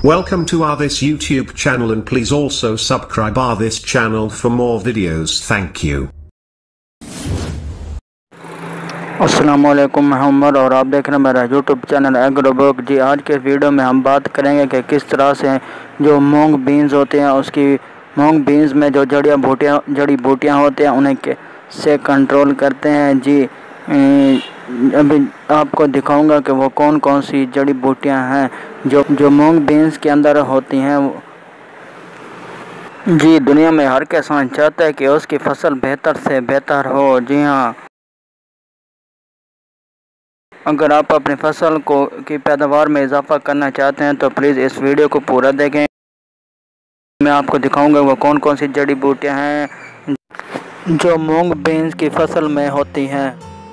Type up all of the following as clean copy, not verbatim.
Welcome to our this YouTube channel and please also subscribe our this channel for more videos. Thank you. अस्सलामुअलैकुम, मैं उमर और आप देख रहे हैं मेरा यूट्यूब चैनल एग्रोबुक जी। आज के वीडियो में हम बात करेंगे कि किस तरह से जो मूंग बीन्स होते हैं उसकी मूंग बीन्स में जो जड़ी बूटियाँ होते हैं उन्हें से कंट्रोल करते हैं जी। अभी आपको दिखाऊंगा कि वो कौन कौन सी जड़ी बूटियाँ हैं जो मूंग बीन्स के अंदर होती हैं जी। दुनिया में हर किसान चाहता है कि उसकी फसल बेहतर से बेहतर हो। जी हाँ, अगर आप अपनी फसल की पैदावार में इजाफा करना चाहते हैं तो प्लीज़ इस वीडियो को पूरा देखें। मैं आपको दिखाऊंगा वो कौन कौन सी जड़ी बूटियां हैं जो मूंग बीन्स की फसल में होती हैं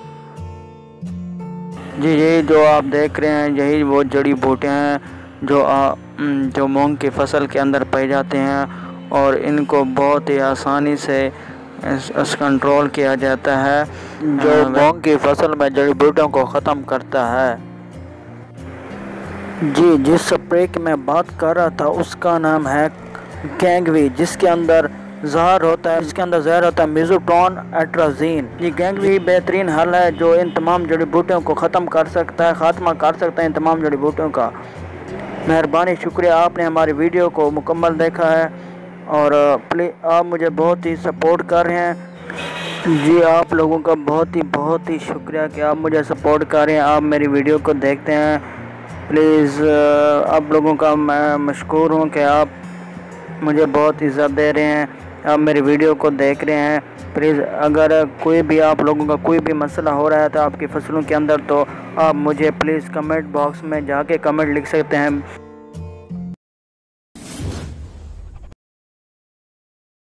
जी। ये जो आप देख रहे हैं यही वो जड़ी बूटियां हैं जो मूंग की फसल के अंदर पाई जाती हैं और इनको बहुत ही आसानी से कंट्रोल किया जाता है जो मूंग की फसल में जड़ी बूटियों को ख़त्म करता है जी। जिस स्प्रे की मैं बात कर रहा था उसका नाम है गैंगवी, जिसके अंदर जहर होता है मेसोट्रोन एट्राजीन। ये गैंगवी बेहतरीन हल है जो इन तमाम जड़ी बूटियों को ख़त्म कर सकता है, ख़ात्मा कर सकता है इन तमाम जड़ी बूटियों का। मेहरबानी, शुक्रिया, आपने हमारी वीडियो को मुकम्मल देखा है और प्लीज़ आप मुझे बहुत ही सपोर्ट कर रहे हैं जी। आप लोगों का बहुत ही शुक्रिया कि आप मुझे सपोर्ट कर रहे हैं, आप मेरी वीडियो को देखते हैं। प्लीज़ आप लोगों का मैं मशकूर हूँ कि आप मुझे बहुत इज़्ज़त दे रहे हैं, आप मेरी वीडियो को देख रहे हैं। प्लीज़ अगर कोई भी आप लोगों का कोई भी मसला हो रहा है तो आपकी फसलों के अंदर, तो आप मुझे प्लीज़ कमेंट बॉक्स में जाके कमेंट लिख सकते हैं।